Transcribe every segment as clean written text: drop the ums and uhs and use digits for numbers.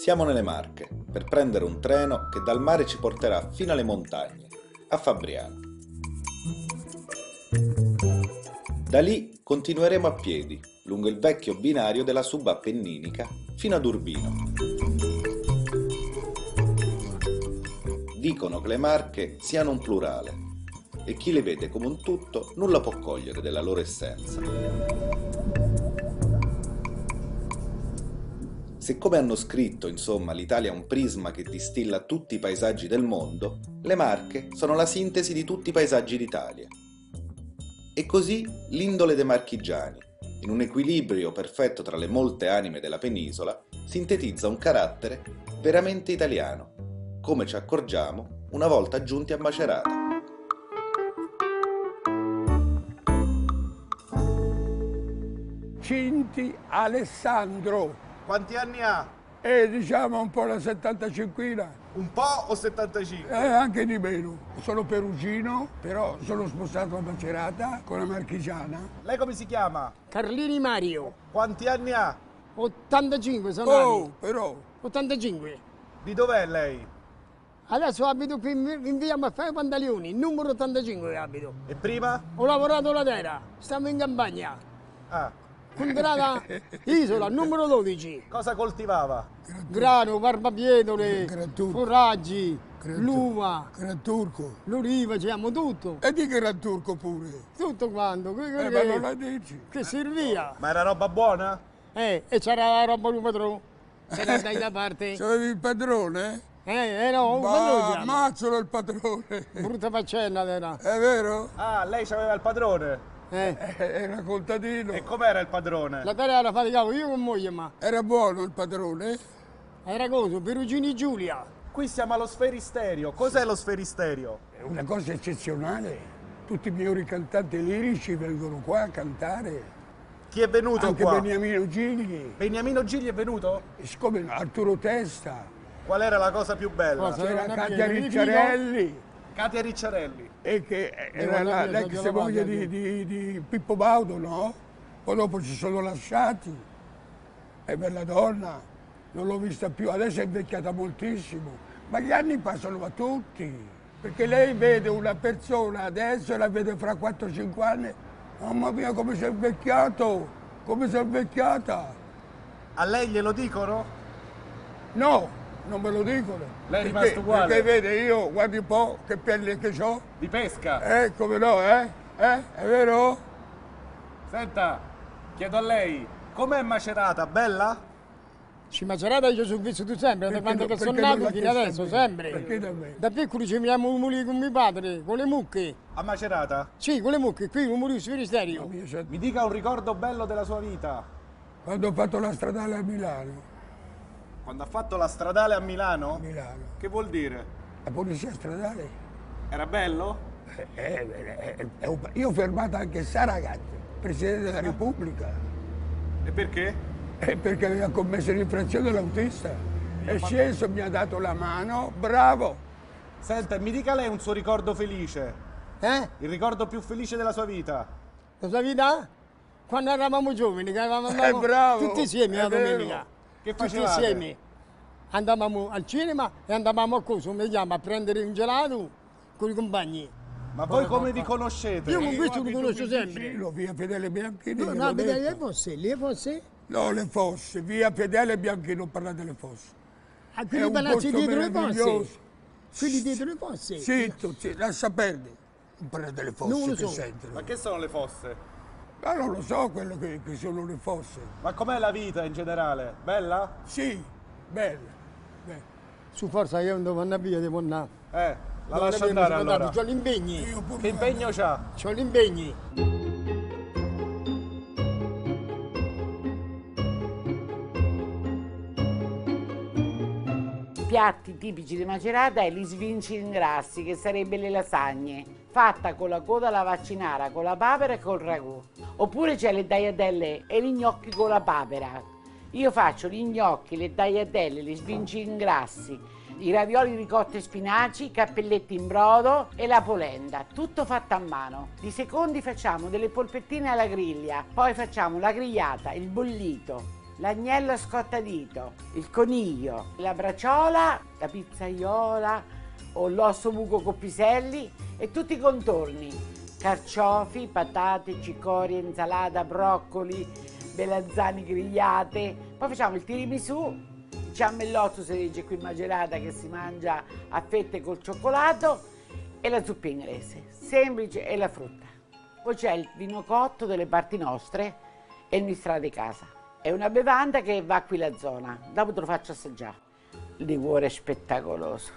Siamo nelle Marche per prendere un treno che dal mare ci porterà fino alle montagne, a Fabriano. Da lì continueremo a piedi, lungo il vecchio binario della subappenninica, fino ad Urbino. Dicono che le Marche siano un plurale e chi le vede come un tutto nulla può cogliere della loro essenza. Se come hanno scritto, insomma, l'Italia è un prisma che distilla tutti i paesaggi del mondo, le Marche sono la sintesi di tutti i paesaggi d'Italia. E così l'indole dei marchigiani, in un equilibrio perfetto tra le molte anime della penisola, sintetizza un carattere veramente italiano, come ci accorgiamo una volta giunti a Macerata. Cinti Alessandro. Quanti anni ha? Diciamo un po' la 75. Un po' o 75? Anche di meno. Sono perugino, però sono spostato a Macerata con la marchigiana. Lei come si chiama? Carlini Mario. Quanti anni ha? 85 sono anni. Però. 85. Di dov'è lei? Adesso abito qui in via Maffei Pantaleoni, numero 85 abito. E prima? Ho lavorato la terra, stiamo in campagna. Ah. Contrada Isola, numero 12. Cosa coltivava? Grano, barbabietole, foraggi, l'uva, Gran Turco. l'oliva, diciamo tutto. E di Gran Turco pure. Tutto quanto. Ma non la dici? Che serviva. Ma era roba buona? E c'era la roba del padrone. Se la dai da parte. C'avevi il padrone? No, un padrone. Ammazzalo il padrone. Brutta faccenda era. È vero? Ah, lei c'aveva il padrone? Era contadino. E com'era il padrone? La terra la faticavo io con moglie, ma Era buono il padrone? era cosa, Perugini Giulia. Qui siamo allo Sferisterio. Cos'è lo Sferisterio? È una cosa eccezionale. Tutti i migliori cantanti lirici vengono qua a cantare. Chi è venuto Anche qua? Beniamino Gigli, Beniamino Gigli è venuto? siccome Arturo Testa, Qual era la cosa più bella? Cosa? c'era Una Katia via, Ricciarelli, Katia Ricciarelli. e che era l'ex moglie di Pippo Baudo, no? Poi dopo ci sono lasciati. È bella donna, non l'ho vista più, adesso è invecchiata moltissimo. Ma gli anni passano a tutti, perché lei vede una persona adesso e la vede fra 4-5 anni. Mamma mia, come sei invecchiato, come sei invecchiata. A lei glielo dicono? No, non me lo dicono. Lei è rimasto uguale? Perché vede, io, guardi un po' che pelle che ho. Di pesca? Come no, eh? È vero? Senta, chiedo a lei, com'è Macerata? Bella? Ci Macerata io sono vissuto sempre, da quando che sono perché non nato l'ha fino chiesto a adesso, me? sempre. Perché da me? Da piccoli ci veniamo i muli con mio padre, con le mucche. A Macerata? Sì, con le mucche, qui un mulino Sferisterio. Mi dica un ricordo bello della sua vita. Quando ho fatto la stradale a Milano, Quando ha fatto la stradale a Milano? Milano, Che vuol dire? la polizia stradale, Era bello? io ho fermato anche Saragat, Presidente della Repubblica, E perché? perché aveva commesso l'infrazione l'autista. È sceso, mi ha dato la mano, bravo. Senta, mi dica lei un suo ricordo felice. Il ricordo più felice della sua vita. La sua vita? Quando eravamo giovani, che andavamo bravo, tutti insieme è la vero. domenica. Che Tutti facevate? insieme. Andavamo al cinema e andavamo a cosa, come chiama, a prendere un gelato con i compagni. Ma voi come vi conoscete? Io con questo lo Abito conosco qui sempre. vicino, via Fedele Bianchini. No, gliel'ho abita detto. le fosse, le fosse. No, le fosse, via Fedele Bianchini, non parlate delle fosse. A È quelli un palazzi posto dietro le fosse. meraviglioso. Quelli dietro le fosse. Zitto, lascia perdere. Non parlate delle fosse Non lo che so. sentono. Ma che sono le fosse? Ma non lo so quello che sono le fosse. Ma com'è la vita in generale? Bella? Sì, bella. Su forza io non devo andare via, devo andare. La lascio andare allora. C'ho gli impegni. Io pure Che impegno c'ha? C'ho gli impegni. Piatti tipici di Macerata è gli svinci in grassi, che sarebbe le lasagne, fatta con la coda alla vaccinara, con la papera e col ragù. Oppure c'è le tagliatelle e gli gnocchi con la papera. Io faccio gli gnocchi, le tagliatelle, gli svinci in grassi, i ravioli ricotti e spinaci, i cappelletti in brodo e la polenta, tutto fatto a mano. Di secondi facciamo delle polpettine alla griglia, poi facciamo la grigliata, il bollito, l'agnello scottadito, il coniglio, la braciola, la pizzaiola o l'osso buco con piselli e tutti i contorni, carciofi, patate, cicorie, insalata, broccoli, melanzane grigliate. Poi facciamo il tiramisù, il ciambellotto si dice qui in Macerata, che si mangia a fette col cioccolato, e la zuppa inglese, semplice, e la frutta. Poi c'è il vino cotto delle parti nostre e il mistrale di casa. È una bevanda che va qui la zona, dopo te lo faccio assaggiare. Il liquore è spettacoloso.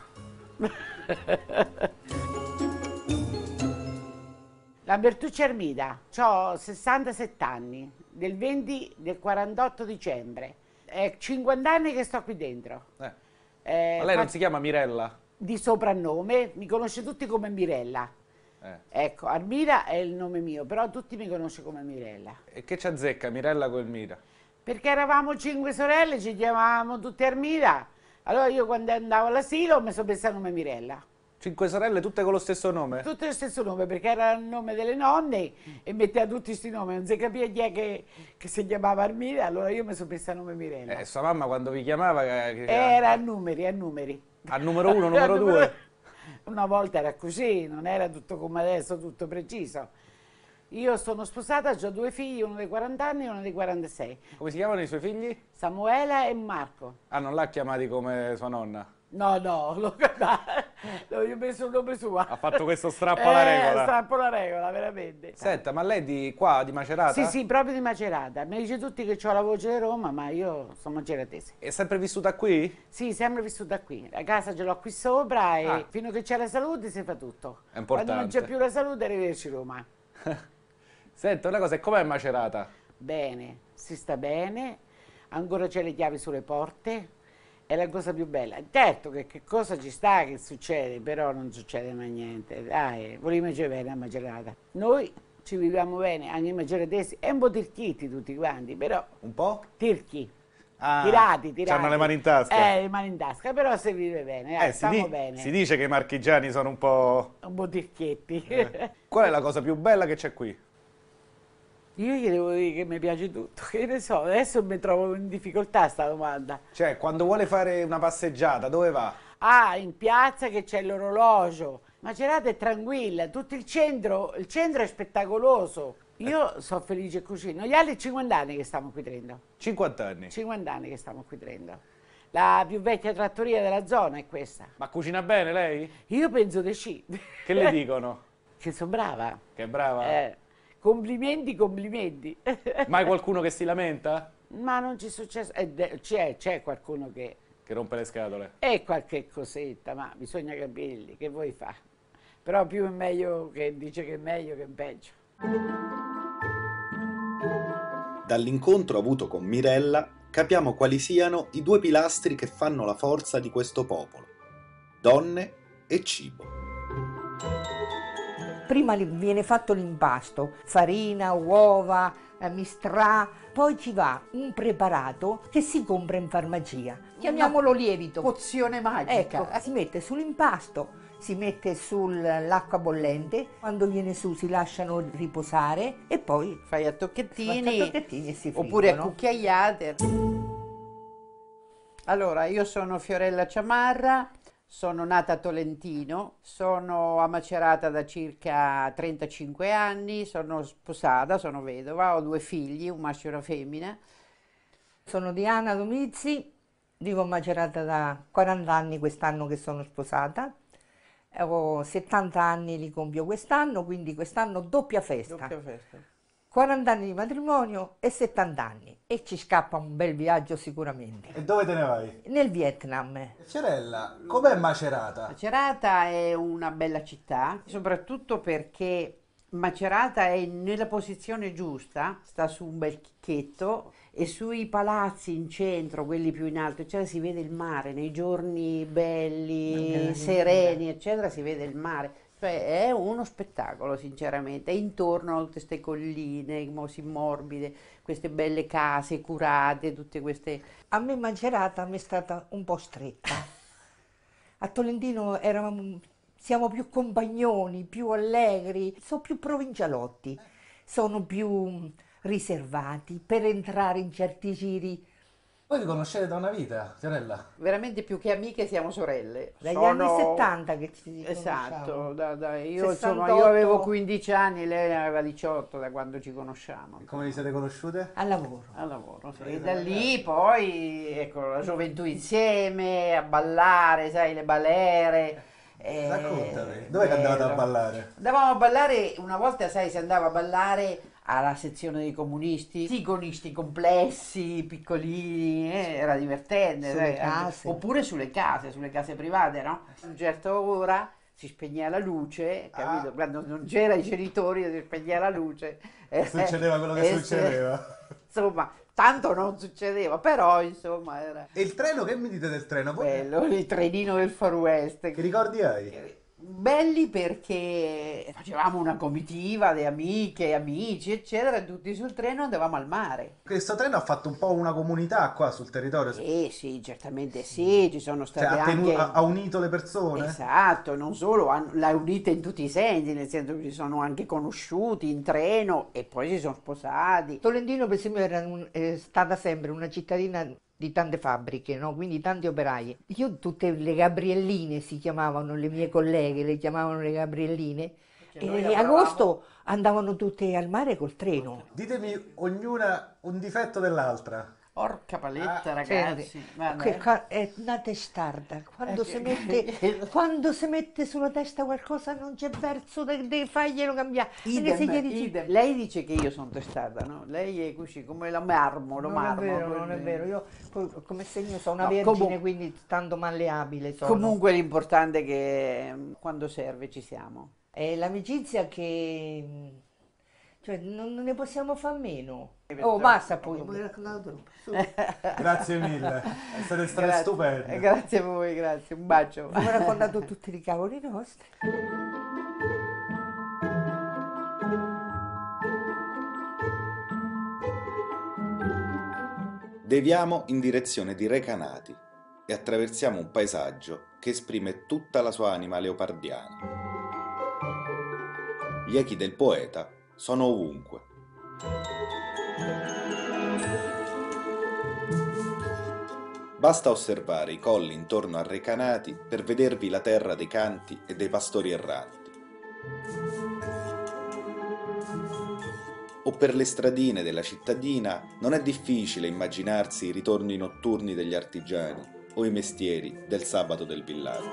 La Bertuccia Ermida, ho 67 anni, del 48 dicembre. È 50 anni che sto qui dentro. Ma lei non si chiama Mirella? Di soprannome, mi conosce tutti come Mirella. Ecco, Armida è il nome mio, però tutti mi conoscono come Mirella. E che ci azzecca Mirella con Mira? Perché eravamo 5 sorelle, ci chiamavamo tutte Armida. Allora io quando andavo all'asilo mi sono messa il nome Mirella. 5 sorelle tutte con lo stesso nome? Tutte lo stesso nome, perché era il nome delle nonne e metteva tutti questi nomi, non si capiva chi è che si chiamava Armida, allora io mi sono messa il nome Mirella. Sua mamma quando vi chiamava... Era a numeri, a numeri. Al numero 1, numero 2? Una volta era così, non era tutto come adesso, tutto preciso. Io sono sposata, ho 2 figli, uno dei 40 anni e uno dei 46. Come si chiamano i suoi figli? Samuela e Marco. Ah, non l'ha chiamati come sua nonna? No, no, gli ho messo il nome suo. Ha fatto questo strappo alla regola. Strappo alla regola, veramente. Senta, ma lei di qua, di Macerata? Sì, sì, proprio di Macerata. Mi dice tutti che ho la voce di Roma, ma io sono maceratese. È sempre vissuta qui? Sì, sempre vissuta qui. La casa ce l'ho qui sopra e fino a che c'è la salute si fa tutto. È importante. Quando non c'è più la salute, arrivederci Roma. Senta, una cosa, e com'è Macerata? Bene, si sta bene, ancora c'è le chiavi sulle porte. È la cosa più bella. Certo che cosa ci sta, che succede, però non succede mai niente. Dai, vogliamo bene a Macerata. Noi ci viviamo bene, anche i maceratesi, è un po' tirchiti tutti quanti, però... Un po'? Tirchi. Ah, tirati. C'hanno le mani in tasca. Le mani in tasca, però si vive bene, stiamo bene. Si dice che i marchigiani sono un po'... Un po' tirchietti. Qual è la cosa più bella che c'è qui? Io gli devo dire che mi piace tutto, che ne so, adesso mi trovo in difficoltà sta domanda. Cioè, quando vuole fare una passeggiata, dove va? Ah, in piazza che c'è l'orologio. Macerata è tranquilla, tutto il centro è spettacoloso. Io sono felice così. Noi altri 50 anni che stiamo qui dentro. 50 anni? 50 anni che stiamo qui dentro. La più vecchia trattoria della zona è questa. Ma cucina bene lei? Io penso di sì. Che le dicono? Che sono brava. Che è brava? Complimenti, complimenti. Mai qualcuno che si lamenta? Ma non ci è successo. C'è qualcuno che rompe le scatole? E qualche cosetta, ma bisogna capirli, che vuoi fare? Però più è meglio che dice che è meglio che è peggio. Dall'incontro avuto con Mirella capiamo quali siano i 2 pilastri che fanno la forza di questo popolo: donne e cibo. Prima viene fatto l'impasto, farina, uova, mistrà, poi ci va un preparato che si compra in farmacia. Chiamiamolo lievito. Pozione magica. Ecco, si mette sull'impasto, si mette sull'acqua bollente, quando viene su si lasciano riposare e poi fai a tocchettini, e si friggono. Oppure a cucchiaiate. Allora, io sono Fiorella Ciamarra. Sono nata a Tolentino, sono a Macerata da circa 35 anni, sono sposata, sono vedova, ho 2 figli, un maschio e una femmina. Sono Diana Domizzi, vivo a Macerata da 40 anni quest'anno che sono sposata, ho 70 anni, li compio quest'anno, quindi quest'anno doppia festa. Doppia festa. 40 anni di matrimonio e 70 anni e ci scappa un bel viaggio sicuramente. E dove te ne vai? Nel Vietnam. Cerella, com'è Macerata? Macerata è una bella città, soprattutto perché Macerata è nella posizione giusta, sta su un bel chicchetto e sui palazzi in centro, quelli più in alto, eccetera, si vede il mare, nei giorni belli, sereni, eccetera, si vede il mare. Cioè è uno spettacolo sinceramente, e intorno a tutte queste colline così morbide, queste belle case curate, tutte queste... A me Macerata mi è stata un po' stretta. A Tolentino siamo più compagnoni, più allegri, sono più provincialotti, sono più riservati per entrare in certi giri. Voi vi conoscete da una vita, Fiorella? Veramente più che amiche siamo sorelle. Dagli anni 70 che ci Esatto, conosciamo. io, insomma, 68. io avevo 15 anni, lei ne aveva 18 da quando ci conosciamo. Come vi siete conosciute? Al lavoro. Al lavoro, sì. E da lì poi, ecco, la gioventù insieme, a ballare, sai, le balere. Raccontami, dove che andavate a ballare? Andavamo a ballare, una volta, sai, si andava a ballare alla sezione dei comunisti, sigonisti complessi, piccolini, era divertente. Sulle sai, case. Oppure sulle case private, no? A una certa ora si spegneva la luce, capito? Quando non c'era i genitori si spegneva la luce. Succedeva quello che succedeva. Insomma, tanto non succedeva, però insomma era E il treno, che mi dite del treno? bello, il trenino del Far West. Che ricordi hai? Belli perché facevamo una comitiva di amiche, amici, eccetera, e tutti sul treno andavamo al mare. Questo treno ha fatto un po' una comunità qua sul territorio. Sì, certamente sì, ci sono Cioè, state anche... ha unito le persone? Esatto, non solo, l'ha unita in tutti i sensi, nel senso che si sono anche conosciuti in treno e poi si sono sposati. Tolentino, per esempio, è stata sempre una cittadina di tante fabbriche, no? Quindi tanti operai. Io tutte le Gabrielline si chiamavano, le mie colleghe le chiamavano le Gabrielline, e agosto andavano tutte al mare col treno. Ditemi ognuna un difetto dell'altra. Porca paletta, ragazzi. È una testarda, quando si mette sulla testa qualcosa non c'è verso di farglielo cambiare. Idem. Lei dice che io sono testarda, no? Lei è così come lo marmo. Non è vero, io come segno sono una No, vergine, quindi tanto malleabile sono. Comunque l'importante è che quando serve ci siamo. È l'amicizia che... cioè non ne possiamo fare meno. Oh, basta poi, mi hai raccontato troppo. Su. Grazie mille, siete state stupende. Grazie a voi, grazie, un bacio. Abbiamo raccontato tutti i cavoli nostri. Deviamo in direzione di Recanati e attraversiamo un paesaggio che esprime tutta la sua anima leopardiana. Gli echi del poeta sono ovunque. Basta osservare i colli intorno a Recanati per vedervi la terra dei canti e dei pastori erranti. O per le stradine della cittadina non è difficile immaginarsi i ritorni notturni degli artigiani o i mestieri del sabato del villaggio.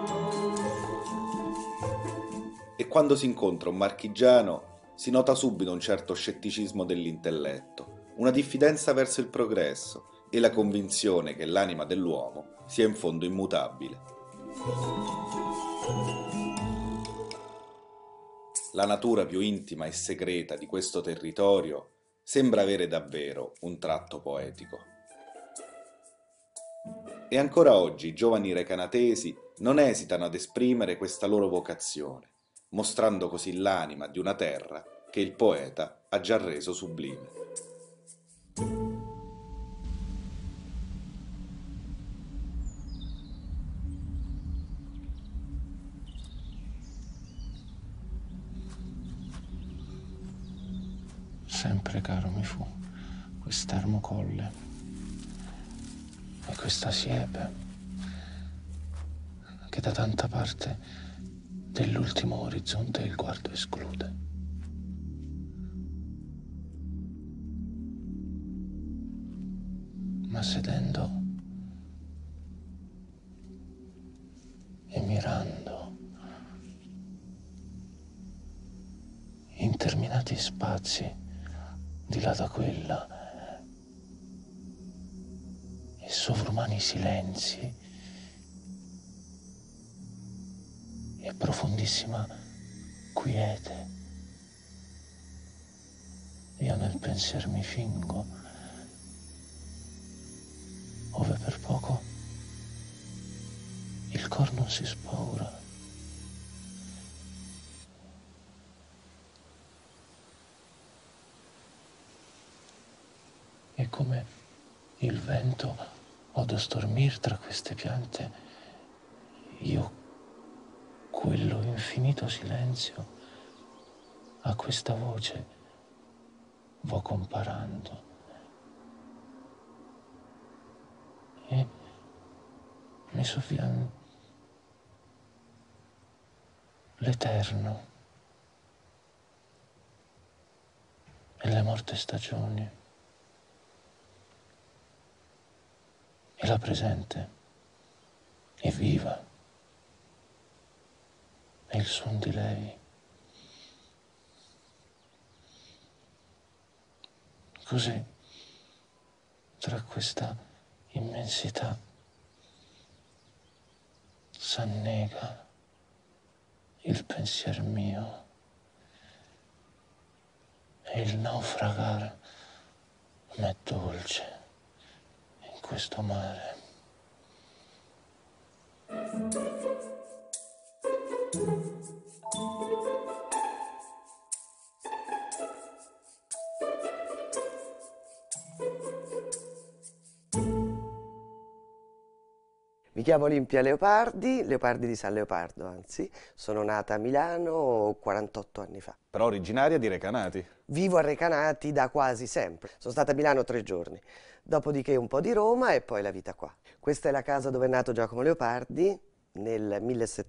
E quando si incontra un marchigiano si nota subito un certo scetticismo dell'intelletto, una diffidenza verso il progresso e la convinzione che l'anima dell'uomo sia in fondo immutabile. La natura più intima e segreta di questo territorio sembra avere davvero un tratto poetico. E ancora oggi i giovani recanatesi non esitano ad esprimere questa loro vocazione, mostrando così l'anima di una terra che il poeta ha già reso sublime. Sempre caro mi fu quest'ermo colle e questa siepe che da tanta parte dell'ultimo orizzonte il guardo esclude. Ma sedendo e mirando interminati spazi di là da quella e sovrumani silenzi e profondissima quiete, io nel pensier mi fingo, ove per poco il cor non si spaura. E come il vento odo stormir tra queste piante, io quello infinito silenzio a questa voce vo comparando. E mi soffiano l'eterno e le morte stagioni e la presente e viva e il suon di lei. Così, tra questa immensità, s'annega il pensier mio e il naufragar m'è dolce in questo mare. Mi chiamo Olimpia Leopardi, Leopardi di San Leopardo, anzi. Sono nata a Milano 48 anni fa. Però originaria di Recanati. Vivo a Recanati da quasi sempre. Sono stata a Milano 3 giorni, dopodiché un po' di Roma e poi la vita qua. Questa è la casa dove è nato Giacomo Leopardi nel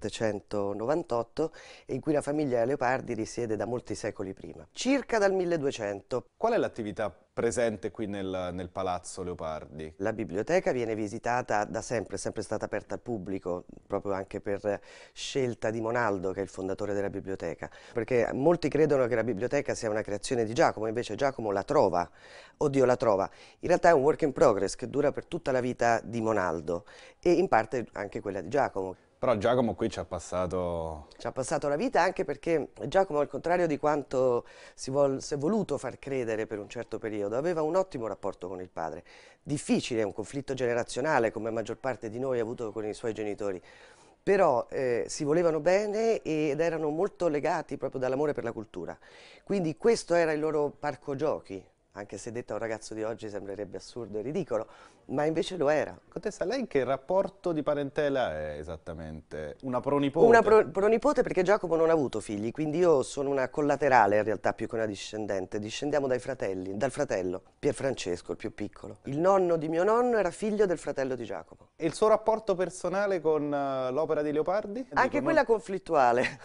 1798 e in cui la famiglia Leopardi risiede da molti secoli prima, circa dal 1200. Qual è l'attività presente qui nel Palazzo Leopardi? La biblioteca viene visitata da sempre, è sempre stata aperta al pubblico, proprio anche per scelta di Monaldo, che è il fondatore della biblioteca, perché molti credono che la biblioteca sia una creazione di Giacomo, invece Giacomo la trova, oddio la trova, in realtà è un work in progress che dura per tutta la vita di Monaldo e in parte anche quella di Giacomo. Però Giacomo qui ci ha passato... Ci ha passato la vita anche perché Giacomo, al contrario di quanto si è voluto far credere per un certo periodo, aveva un ottimo rapporto con il padre. Difficile, un conflitto generazionale come maggior parte di noi ha avuto con i suoi genitori, però si volevano bene ed erano molto legati proprio dall'amore per la cultura. Quindi questo era il loro parco giochi, anche se detto a un ragazzo di oggi sembrerebbe assurdo e ridicolo, ma invece lo era. Contessa, lei che rapporto di parentela è esattamente? Una pronipote? Una pronipote perché Giacomo non ha avuto figli, quindi io sono una collaterale in realtà più che una discendente. Discendiamo dal fratello, Pierfrancesco, il più piccolo. Il nonno di mio nonno era figlio del fratello di Giacomo. E il suo rapporto personale con l'opera di Leopardi? Anche quella conflittuale,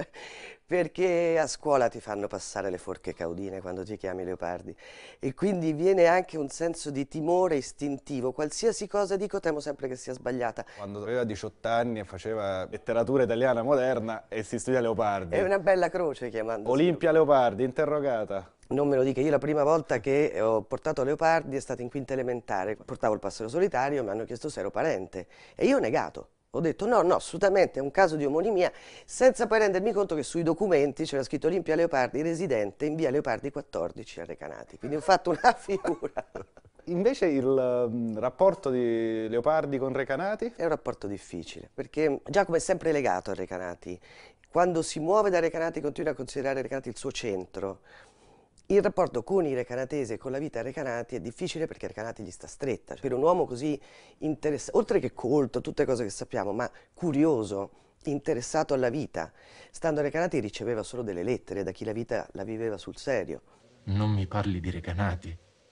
perché a scuola ti fanno passare le forche caudine quando ti chiami Leopardi e quindi viene anche un senso di timore istintivo. Qualsiasi cosa dico temo sempre che sia sbagliata. Quando aveva 18 anni e faceva letteratura italiana moderna e si studia Leopardi. È una bella croce chiamandosi. Olimpia Leopardi, interrogata. Non me lo dica, io la prima volta che ho portato Leopardi è stata in quinta elementare. Portavo il Passero Solitario, mi hanno chiesto se ero parente e io ho negato. Ho detto no, assolutamente, è un caso di omonimia, senza poi rendermi conto che sui documenti c'era scritto Olimpia Leopardi, residente in via Leopardi 14 a Recanati, quindi ho fatto una figura. Invece il rapporto di Leopardi con Recanati? È un rapporto difficile, perché Giacomo è sempre legato a Recanati. Quando si muove da Recanati continua a considerare Recanati il suo centro. Il rapporto con i recanatesi e con la vita a Recanati è difficile perché Recanati gli sta stretta. Per un uomo così interessato, oltre che colto, tutte cose che sappiamo, ma curioso, interessato alla vita, stando a Recanati riceveva solo delle lettere da chi la vita la viveva sul serio. Non mi parli di Recanati.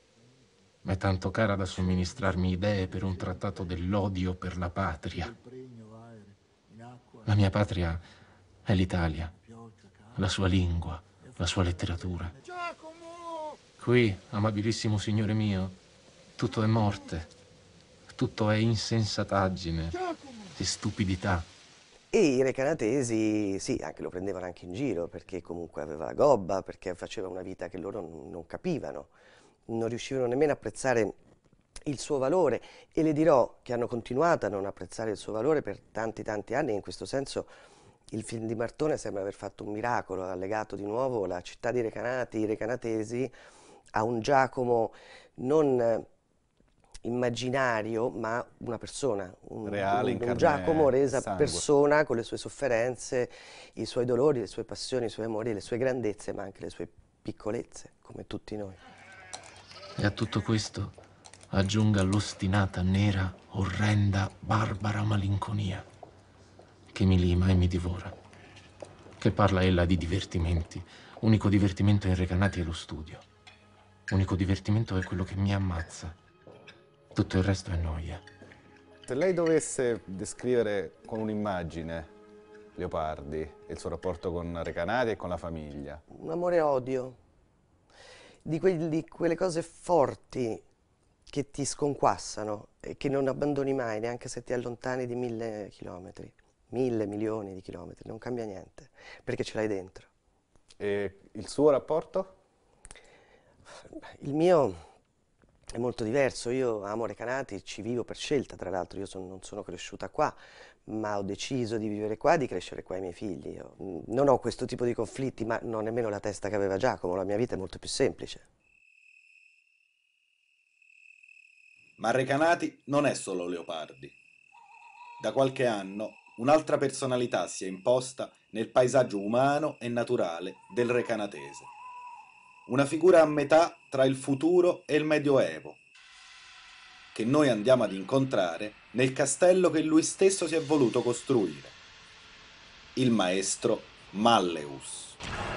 M'è tanto cara da somministrarmi idee per un trattato dell'odio per la patria. La mia patria è l'Italia, la sua lingua, la sua letteratura. Qui, amabilissimo signore mio, tutto è morte, tutto è insensataggine e stupidità. E i recanatesi, sì, anche lo prendevano anche in giro, perché comunque aveva la gobba, perché faceva una vita che loro non capivano, non riuscivano nemmeno a apprezzare il suo valore, e le dirò che hanno continuato a non apprezzare il suo valore per tanti anni, e in questo senso il film di Martone sembra aver fatto un miracolo, ha legato di nuovo la città di Recanati, i recanatesi, a un Giacomo non immaginario, ma una persona, reale, in carne un Giacomo resa sangue. Persona, con le sue sofferenze, i suoi dolori, le sue passioni, i suoi amori, le sue grandezze, ma anche le sue piccolezze, come tutti noi. E a tutto questo aggiunga l'ostinata, nera, orrenda, barbara malinconia che mi lima e mi divora. Che parla ella di divertimenti. Unico divertimento in Recanati è lo studio. L'unico divertimento è quello che mi ammazza. Tutto il resto è noia. Se lei dovesse descrivere con un'immagine Leopardi e il suo rapporto con Recanati e con la famiglia. Un amore e odio, di quelle cose forti che ti sconquassano e che non abbandoni mai, neanche se ti allontani di 1000 chilometri, 1000 milioni di chilometri, non cambia niente, perché ce l'hai dentro. E il suo rapporto? Il mio è molto diverso, io amo Recanati, ci vivo per scelta, tra l'altro io non sono cresciuta qua, ma ho deciso di vivere qua e di crescere qua i miei figli. Io non ho questo tipo di conflitti, ma non ho nemmeno la testa che aveva Giacomo, la mia vita è molto più semplice. Ma Recanati non è solo Leopardi. Da qualche anno un'altra personalità si è imposta nel paesaggio umano e naturale del recanatese. Una figura a metà tra il futuro e il Medioevo, che noi andiamo ad incontrare nel castello che lui stesso si è voluto costruire, il maestro Malleus.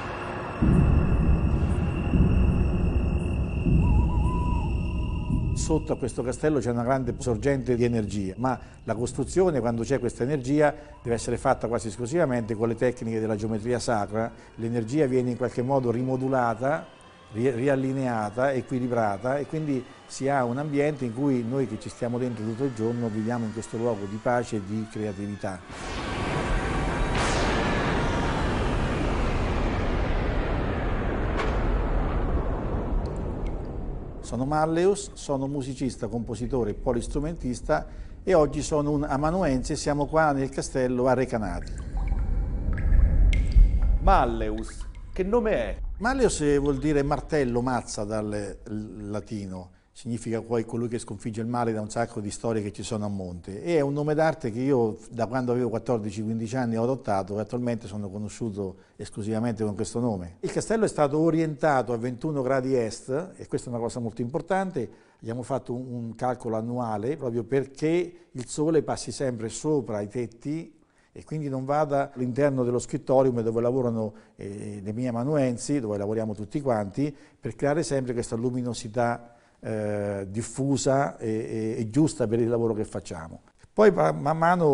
Sotto a questo castello c'è una grande sorgente di energia, ma la costruzione, quando c'è questa energia, deve essere fatta quasi esclusivamente con le tecniche della geometria sacra. L'energia viene in qualche modo rimodulata, riallineata, equilibrata, e quindi si ha un ambiente in cui noi che ci stiamo dentro tutto il giorno viviamo in questo luogo di pace e di creatività. Sono Malleus, sono musicista, compositore e polistrumentista e oggi sono un amanuense e siamo qua nel castello a Recanati. Malleus, che nome è? Malleus vuol dire martello, mazza dal latino, significa poi colui che sconfigge il male da un sacco di storie che ci sono a monte, e è un nome d'arte che io da quando avevo 14-15 anni ho adottato e attualmente sono conosciuto esclusivamente con questo nome. Il castello è stato orientato a 21 gradi est e questa è una cosa molto importante. Abbiamo fatto un calcolo annuale proprio perché il sole passi sempre sopra i tetti e quindi non vada all'interno dello scrittorium dove lavorano le mie amanuensi, dove lavoriamo tutti quanti, per creare sempre questa luminosità diffusa e giusta per il lavoro che facciamo. Poi man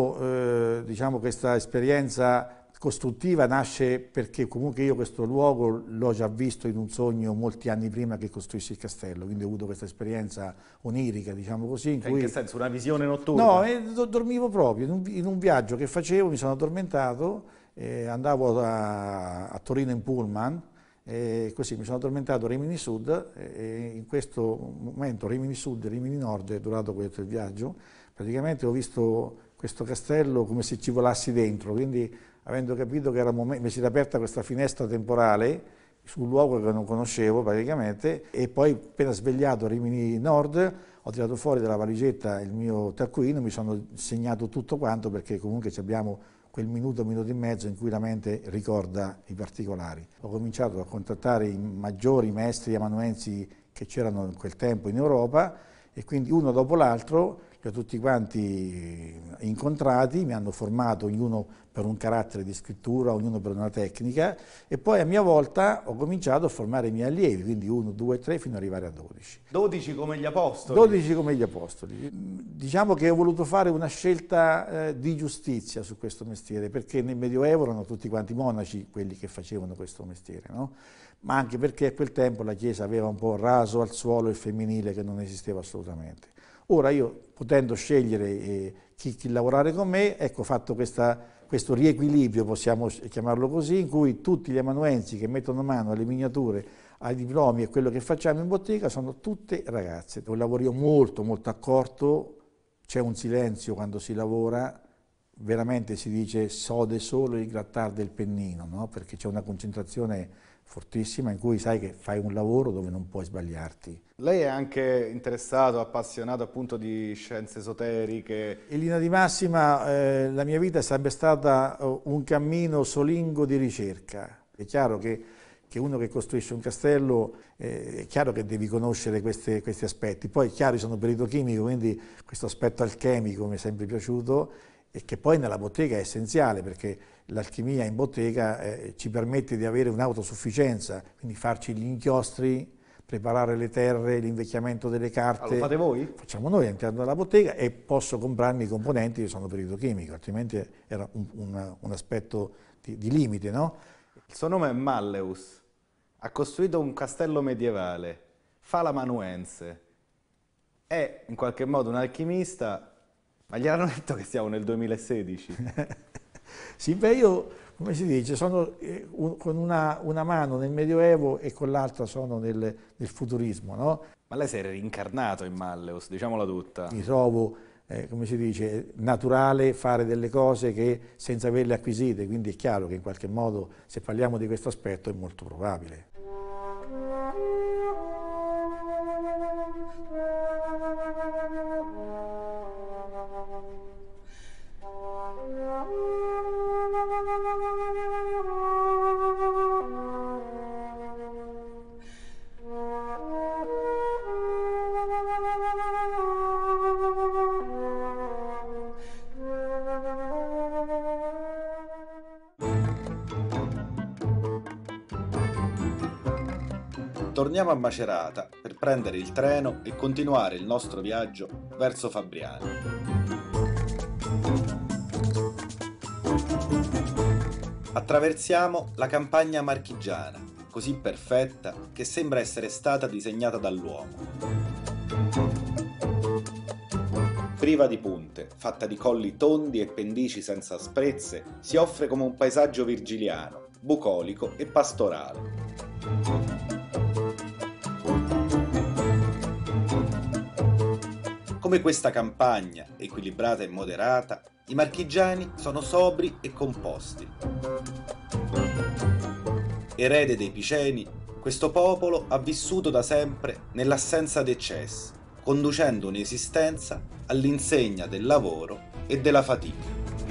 mano diciamo, questa esperienza costruttiva nasce perché comunque io questo luogo l'ho già visto in un sogno molti anni prima che costruissi il castello, quindi ho avuto questa esperienza onirica, diciamo così. In che senso? Una visione notturna? No, dormivo proprio, in un viaggio che facevo mi sono addormentato, andavo a Torino in pullman, e così mi sono addormentato a Rimini Sud e in questo momento Rimini Sud e Rimini Nord è durato questo il viaggio, praticamente ho visto questo castello come se ci volassi dentro, quindi avendo capito che era mi si era aperta questa finestra temporale sul luogo che non conoscevo praticamente, e poi appena svegliato a Rimini Nord ho tirato fuori dalla valigetta il mio taccuino, mi sono segnato tutto quanto perché comunque abbiamo quel minuto e mezzo in cui la mente ricorda i particolari. Ho cominciato a contattare i maggiori maestri amanuensi che c'erano in quel tempo in Europa e quindi uno dopo l'altro li ho tutti quanti incontrati, mi hanno formato ognuno per un carattere di scrittura, ognuno per una tecnica, e poi a mia volta ho cominciato a formare i miei allievi, quindi 1, 2, 3 fino ad arrivare a 12. 12 come gli apostoli? 12 come gli apostoli. Diciamo che ho voluto fare una scelta di giustizia su questo mestiere, perché nel Medioevo erano tutti quanti monaci quelli che facevano questo mestiere, no? Ma anche perché a quel tempo la Chiesa aveva un po' raso al suolo il femminile che non esisteva assolutamente. Ora io, potendo scegliere chi lavorare con me, ecco, ho fatto questo riequilibrio, possiamo chiamarlo così, in cui tutti gli amanuensi che mettono mano alle miniature, ai diplomi e quello che facciamo in bottega sono tutte ragazze. Un lavoro molto molto accorto, c'è un silenzio quando si lavora, veramente si dice sode solo il grattar del pennino, no? Perché c'è una concentrazione fortissima in cui sai che fai un lavoro dove non puoi sbagliarti. Lei è anche interessato, appassionato appunto di scienze esoteriche? In linea di massima la mia vita è sempre stata un cammino solingo di ricerca. È chiaro che uno che costruisce un castello è chiaro che devi conoscere questi aspetti. Poi è chiaro, io sono perito chimico, quindi questo aspetto alchemico mi è sempre piaciuto e che poi nella bottega è essenziale perché l'alchimia in bottega ci permette di avere un'autosufficienza, quindi farci gli inchiostri preparare le terre, l'invecchiamento delle carte. Lo fate voi? Facciamo noi all'interno della bottega e posso comprarmi i componenti che sono periodo chimico, altrimenti era un aspetto di limite, no? Il suo nome è Malleus, ha costruito un castello medievale, fa l'amanuense, è in qualche modo un alchimista, ma gli hanno detto che siamo nel 2016. Sì, beh, io, come si dice, sono con una mano nel Medioevo e con l'altra sono nel futurismo, no? Ma lei si è reincarnato in Malleus, diciamola tutta. Mi trovo, come si dice, naturale fare delle cose che senza averle acquisite, quindi è chiaro che in qualche modo, se parliamo di questo aspetto, è molto probabile. Torniamo a Macerata per prendere il treno e continuare il nostro viaggio verso Fabriano. Attraversiamo la campagna marchigiana, così perfetta che sembra essere stata disegnata dall'uomo. Priva di punte, fatta di colli tondi e pendici senza asprezze, si offre come un paesaggio virgiliano, bucolico e pastorale. Come questa campagna, equilibrata e moderata, i marchigiani sono sobri e composti. Erede dei Piceni, questo popolo ha vissuto da sempre nell'assenza d'eccessi, conducendo un'esistenza all'insegna del lavoro e della fatica.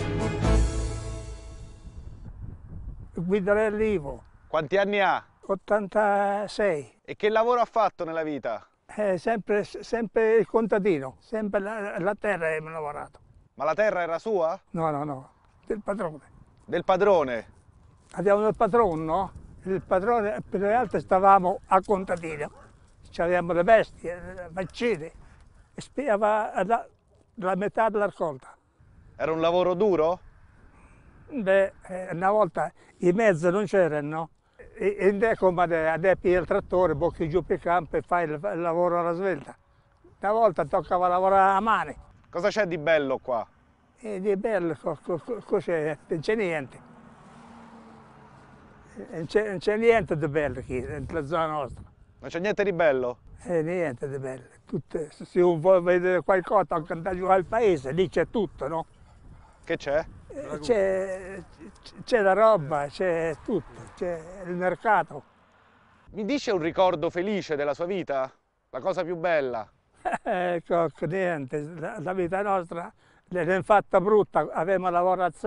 Guidarelli Ivo. Quanti anni ha? 86. E che lavoro ha fatto nella vita? Sempre il contadino, sempre la terra abbiamo lavorato. Ma la terra era sua? No, del padrone. Del padrone? Abbiamo il patrono, no? Il padrone, per le altre stavamo a contadino. Avevamo le bestie, le vaccine, e spiava la metà della raccolta. Era un lavoro duro? Beh, una volta i mezzi non c'erano, e come adepti il trattore, bocchi giù per campo e fai il lavoro alla svelta. Una volta toccava lavorare a mano. Cosa c'è di bello qua? Di bello, cos'è? Non c'è niente. Non c'è niente di bello qui, nella zona nostra. Non c'è niente di bello? Niente di bello. Se uno vuole vedere qualcosa, anche andare giù al paese, lì c'è tutto, no? Che c'è? C'è la roba, c'è tutto, c'è il mercato. Mi dice un ricordo felice della sua vita? La cosa più bella? Ecco, niente, la vita nostra l'abbiamo fatta brutta, abbiamo lavorato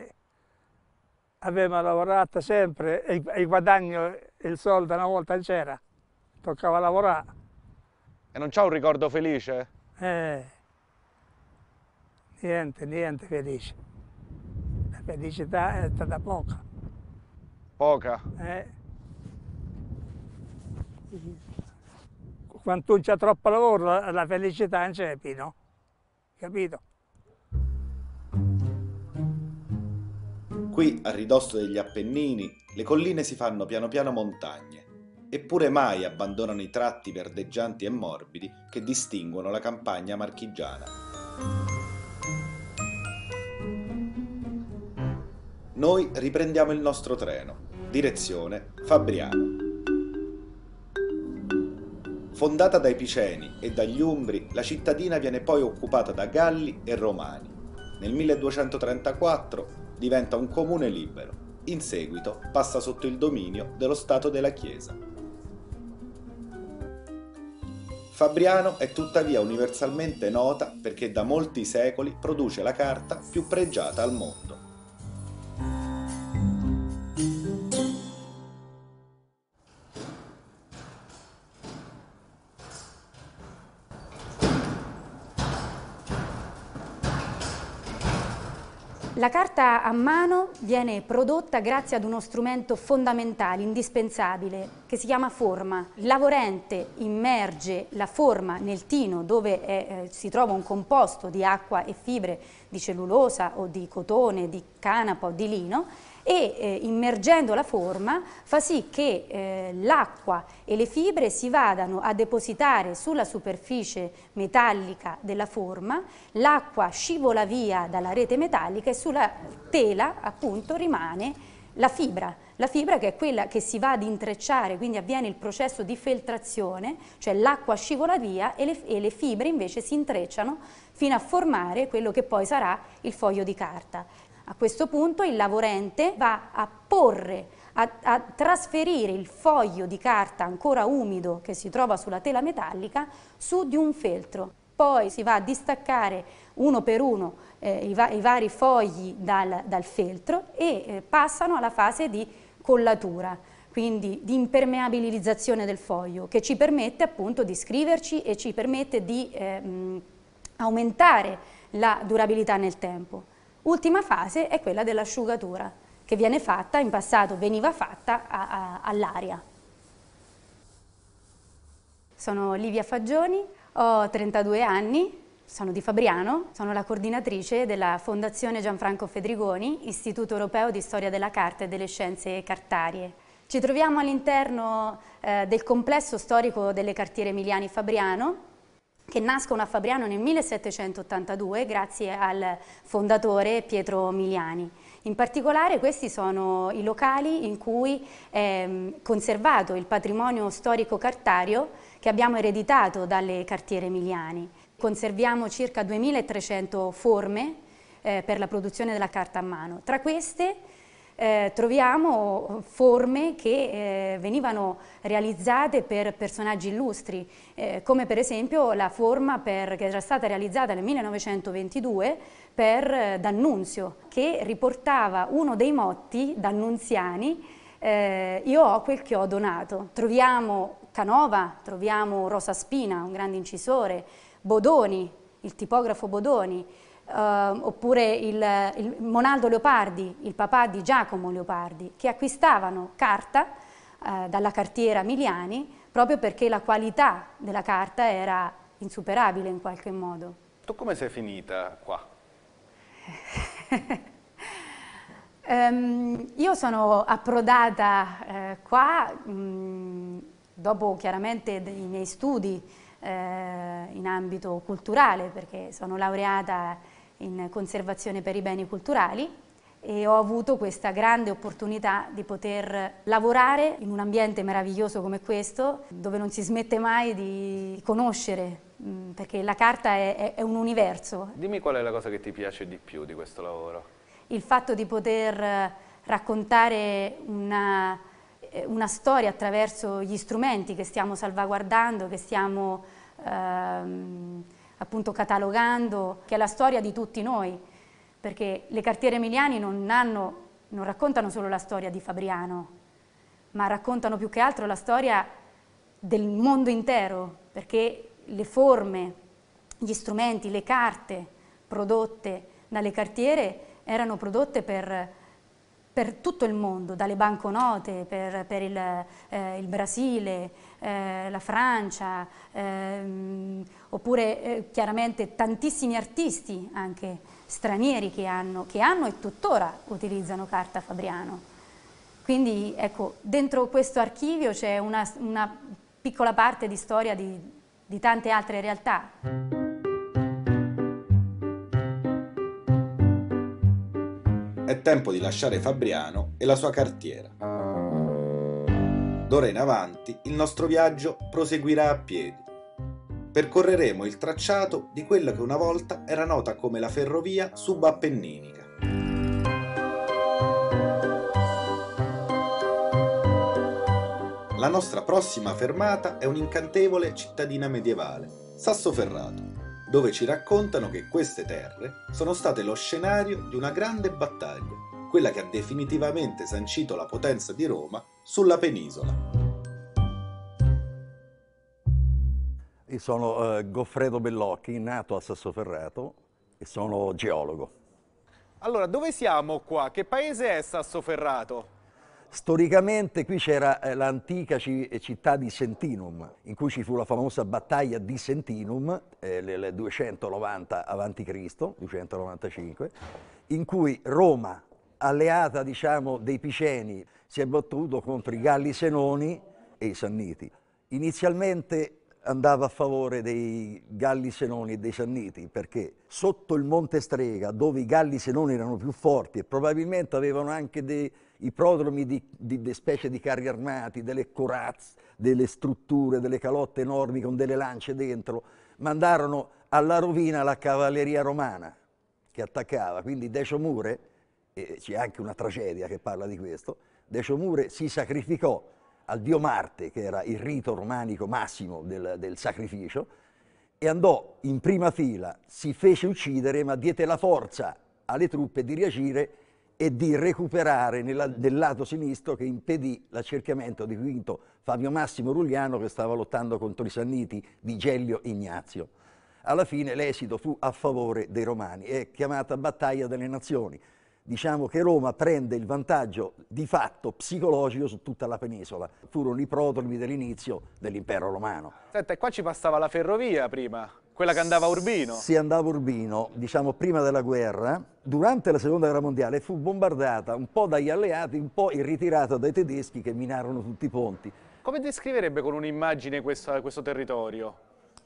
sempre e il guadagno, il soldo una volta c'era, toccava lavorare. E non c'ha un ricordo felice? Niente felice. La felicità è stata poca. Poca? Quando c'è troppo lavoro, la felicità non c'è più, no? Capito? Qui, a ridosso degli Appennini, le colline si fanno piano piano montagne, eppure mai abbandonano i tratti verdeggianti e morbidi che distinguono la campagna marchigiana. Noi riprendiamo il nostro treno, direzione Fabriano. Fondata dai Piceni e dagli Umbri, la cittadina viene poi occupata da Galli e Romani. Nel 1234 diventa un comune libero. In seguito passa sotto il dominio dello Stato della Chiesa. Fabriano è tuttavia universalmente nota perché da molti secoli produce la carta più pregiata al mondo. La carta a mano viene prodotta grazie ad uno strumento fondamentale, indispensabile, che si chiama forma. Il lavorente immerge la forma nel tino dove si trova un composto di acqua e fibre di cellulosa o di cotone, di canapa o di lino, e immergendo la forma fa sì che l'acqua e le fibre si vadano a depositare sulla superficie metallica della forma, l'acqua scivola via dalla rete metallica e sulla tela appunto rimane la fibra che è quella che si va ad intrecciare, quindi avviene il processo di filtrazione, cioè l'acqua scivola via e le fibre invece si intrecciano fino a formare quello che poi sarà il foglio di carta. A questo punto il lavorente va a porre, a trasferire il foglio di carta ancora umido che si trova sulla tela metallica su di un feltro. Poi si va a distaccare uno per uno i vari fogli dal feltro e passano alla fase di collatura, quindi di impermeabilizzazione del foglio, che ci permette appunto di scriverci e ci permette di aumentare la durabilità nel tempo. Ultima fase è quella dell'asciugatura, che viene fatta, in passato veniva fatta all'aria. Sono Livia Fagioni, ho 32 anni, sono di Fabriano, sono la coordinatrice della Fondazione Gianfranco Fedrigoni, Istituto Europeo di Storia della Carta e delle Scienze Cartarie. Ci troviamo all'interno del complesso storico delle cartiere Emiliani Fabriano, che nascono a Fabriano nel 1782 grazie al fondatore Pietro Miliani. In particolare questi sono i locali in cui è conservato il patrimonio storico cartario che abbiamo ereditato dalle cartiere Emiliani. Conserviamo circa 2300 forme per la produzione della carta a mano. Tra queste troviamo forme che venivano realizzate per personaggi illustri, come per esempio la forma che era stata realizzata nel 1922 per D'Annunzio, che riportava uno dei motti d'annunziani, io ho quel che ho donato. Troviamo Canova, troviamo Rosa Spina, un grande incisore, Bodoni, il tipografo Bodoni, oppure il Monaldo Leopardi, il papà di Giacomo Leopardi, che acquistavano carta dalla cartiera Miliani proprio perché la qualità della carta era insuperabile in qualche modo. Tu come sei finita qua? Io sono approdata qua dopo chiaramente i miei studi in ambito culturale, perché sono laureata in conservazione per i beni culturali e ho avuto questa grande opportunità di poter lavorare in un ambiente meraviglioso come questo, dove non si smette mai di conoscere, perché la carta è un universo. Dimmi qual è la cosa che ti piace di più di questo lavoro? Il fatto di poter raccontare una storia attraverso gli strumenti che stiamo salvaguardando, che stiamo appunto catalogando, che è la storia di tutti noi, perché le cartiere Emiliani non raccontano solo la storia di Fabriano, ma raccontano più che altro la storia del mondo intero, perché le forme, gli strumenti, le carte prodotte dalle cartiere erano prodotte per tutto il mondo, dalle banconote, per il Brasile, la Francia, oppure chiaramente tantissimi artisti anche stranieri che hanno e tuttora utilizzano carta Fabriano. Quindi ecco, dentro questo archivio c'è una piccola parte di storia di tante altre realtà. È tempo di lasciare Fabriano e la sua cartiera. D'ora in avanti il nostro viaggio proseguirà a piedi. Percorreremo il tracciato di quella che una volta era nota come la ferrovia subappenninica. La nostra prossima fermata è un'incantevole cittadina medievale, Sassoferrato, dove ci raccontano che queste terre sono state lo scenario di una grande battaglia, quella che ha definitivamente sancito la potenza di Roma sulla penisola. Io sono Goffredo Bellocchi, nato a Sassoferrato e sono geologo. Allora, dove siamo qua? Che paese è Sassoferrato? Storicamente qui c'era l'antica città di Sentinum, in cui ci fu la famosa battaglia di Sentinum, nel 290 a.C., 295, in cui Roma, alleata diciamo dei Piceni, si è battuto contro i Galli Senoni e i Sanniti. Inizialmente andava a favore dei Galli Senoni e dei Sanniti, perché sotto il Monte Strega, dove i Galli Senoni erano più forti e probabilmente avevano anche i prodromi di specie di carri armati, delle corazze, delle strutture, delle calotte enormi con delle lance dentro, mandarono alla rovina la cavalleria romana che attaccava. Quindi Decio Mure, c'è anche una tragedia che parla di questo, Decio Mure si sacrificò al dio Marte, che era il rito romanico massimo del sacrificio, e andò in prima fila, si fece uccidere, ma diede la forza alle truppe di reagire e di recuperare nel lato sinistro, che impedì l'accerchiamento di Quinto Fabio Massimo Rugliano, che stava lottando contro i Sanniti di Gellio Ignazio. Alla fine l'esito fu a favore dei Romani, è chiamata Battaglia delle Nazioni. Diciamo che Roma prende il vantaggio di fatto psicologico su tutta la penisola. Furono i prodromi dell'inizio dell'impero romano. Senta, e qua ci passava la ferrovia prima, quella che andava a Urbino. Si andava a Urbino, diciamo prima della guerra. Durante la seconda guerra mondiale fu bombardata un po' dagli alleati, un po' in ritirata dai tedeschi che minarono tutti i ponti. Come descriverebbe con un'immagine questo territorio?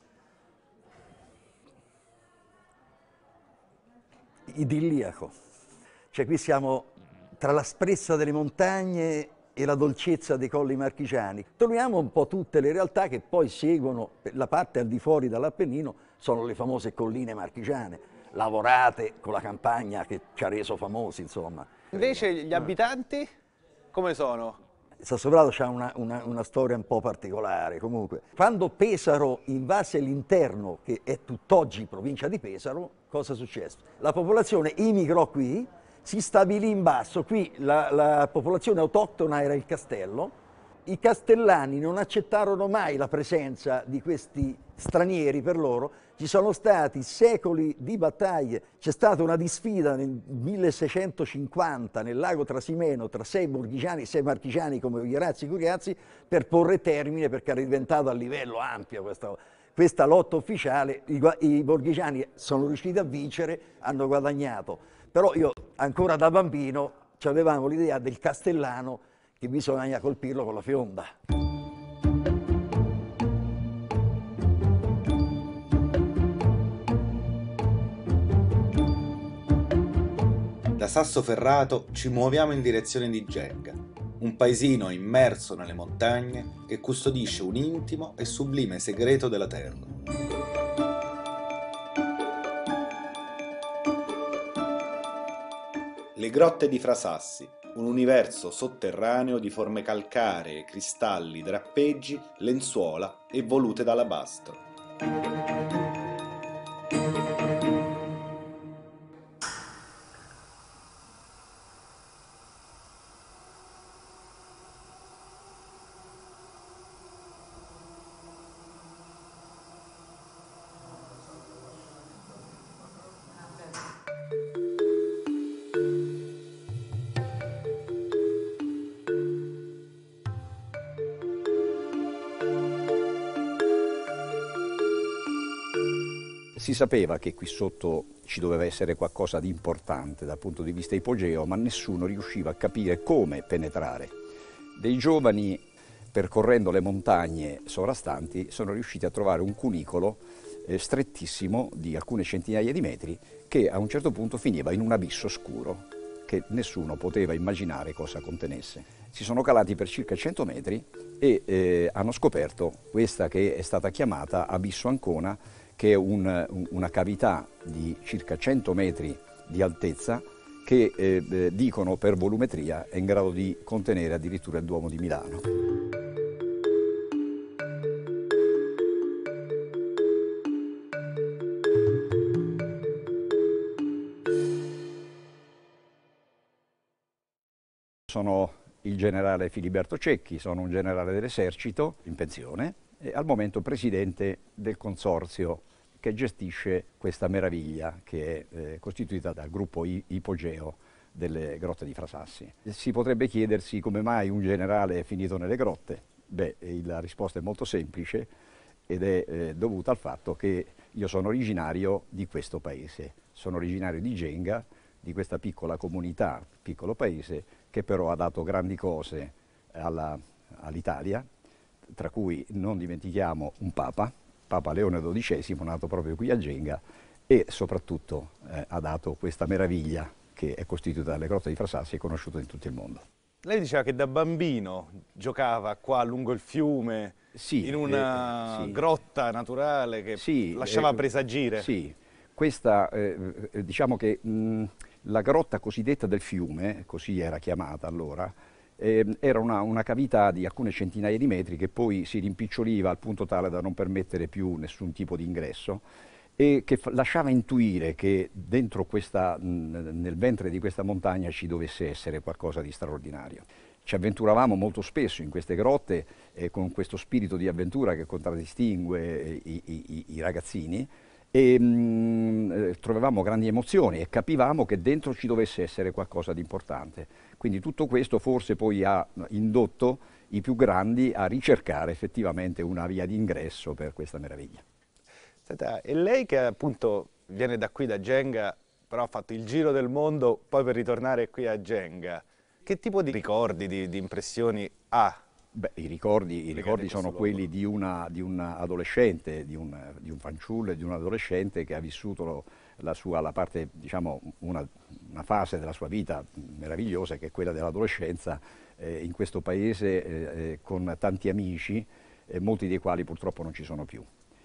Idilliaco. Cioè qui siamo tra l'asprezza delle montagne e la dolcezza dei colli marchigiani. Troviamo un po' tutte le realtà che poi seguono la parte al di fuori dall'Appennino, sono le famose colline marchigiane, lavorate con la campagna che ci ha reso famosi, insomma. Invece gli abitanti come sono? Sassoferrato ha una storia un po' particolare. Comunque, quando Pesaro invase l'interno, che è tutt'oggi provincia di Pesaro, cosa successe? La popolazione immigrò qui, si stabilì in basso. Qui la popolazione autoctona era il castello. I castellani non accettarono mai la presenza di questi stranieri per loro. Ci sono stati secoli di battaglie. C'è stata una disfida nel 1650 nel lago Trasimeno tra 6 borghigiani e 6 marchigiani come Vierazzi e Curiazzi per porre termine, perché era diventato a livello ampio questa lotta ufficiale. I borghigiani sono riusciti a vincere, hanno guadagnato. Però io ancora da bambino avevamo l'idea del castellano che bisogna colpirlo con la fionda. Da Sassoferrato ci muoviamo in direzione di Genga, un paesino immerso nelle montagne che custodisce un intimo e sublime segreto della terra. Le grotte di Frasassi, un universo sotterraneo di forme calcaree, cristalli, drappeggi, lenzuola e volute d'alabastro. Si sapeva che qui sotto ci doveva essere qualcosa di importante dal punto di vista ipogeo, ma nessuno riusciva a capire come penetrare. Dei giovani, percorrendo le montagne sovrastanti, sono riusciti a trovare un cunicolo strettissimo di alcune centinaia di metri che a un certo punto finiva in un abisso scuro che nessuno poteva immaginare cosa contenesse. Si sono calati per circa 100 metri e hanno scoperto questa che è stata chiamata Abisso Ancona, che è una cavità di circa 100 metri di altezza che dicono per volumetria è in grado di contenere addirittura il Duomo di Milano. Sono il generale Filiberto Cecchi, sono un generale dell'esercito in pensione e al momento presidente del consorzio che gestisce questa meraviglia che è costituita dal gruppo Ipogeo delle grotte di Frasassi. Si potrebbe chiedersi come mai un generale è finito nelle grotte. Beh, la risposta è molto semplice ed è dovuta al fatto che io sono originario di questo paese, sono originario di Genga, di questa piccola comunità, piccolo paese, che però ha dato grandi cose all'Italia, tra cui non dimentichiamo un Papa Leone XII, nato proprio qui a Genga, e soprattutto ha dato questa meraviglia che è costituita dalle grotte di Frasassi e conosciuta in tutto il mondo. Lei diceva che da bambino giocava qua lungo il fiume, in una grotta naturale che lasciava presagire. Sì, questa, diciamo che la grotta cosiddetta del fiume, così era chiamata allora, era una cavità di alcune centinaia di metri che poi si rimpiccioliva al punto tale da non permettere più nessun tipo di ingresso e che lasciava intuire che dentro nel ventre di questa montagna ci dovesse essere qualcosa di straordinario. Ci avventuravamo molto spesso in queste grotte con questo spirito di avventura che contraddistingue i ragazzini e trovavamo grandi emozioni e capivamo che dentro ci dovesse essere qualcosa di importante. Quindi tutto questo forse poi ha indotto i più grandi a ricercare effettivamente una via d'ingresso per questa meraviglia. Senta, e lei che appunto viene da qui, da Genga, però ha fatto il giro del mondo poi per ritornare qui a Genga, che tipo di ricordi, di impressioni ha? Beh, i ricordi sono quelli di un adolescente, di un fanciullo e di un adolescente che ha vissuto la parte, diciamo, una fase della sua vita meravigliosa che è quella dell'adolescenza in questo paese con tanti amici, molti dei quali purtroppo non ci sono più.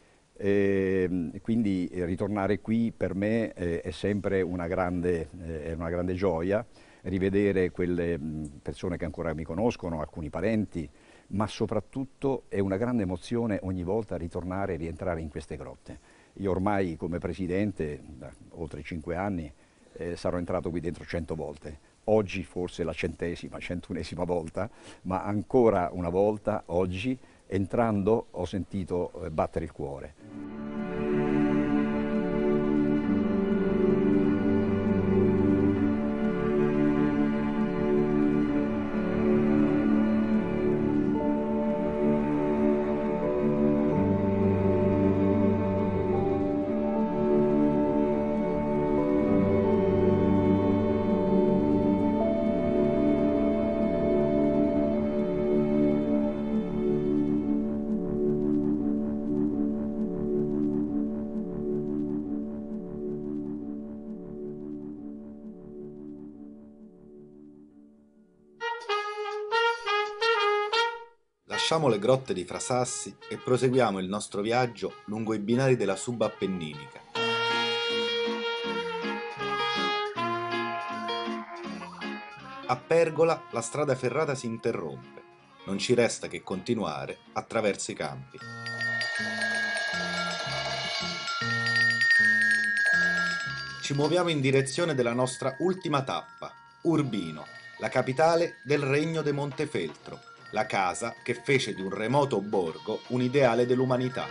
Quindi ritornare qui per me è sempre una grande gioia, rivedere quelle persone che ancora mi conoscono, alcuni parenti, ma soprattutto è una grande emozione ogni volta ritornare e rientrare in queste grotte. Io ormai come presidente, da oltre 5 anni, sarò entrato qui dentro 100 volte. Oggi forse la 101esima volta, ma ancora una volta oggi, entrando, ho sentito battere il cuore. Lasciamo le grotte di Frasassi e proseguiamo il nostro viaggio lungo i binari della subappenninica. A Pergola la strada ferrata si interrompe, non ci resta che continuare attraverso i campi. Ci muoviamo in direzione della nostra ultima tappa, Urbino, la capitale del regno de Montefeltro, la casa che fece di un remoto borgo un ideale dell'umanità.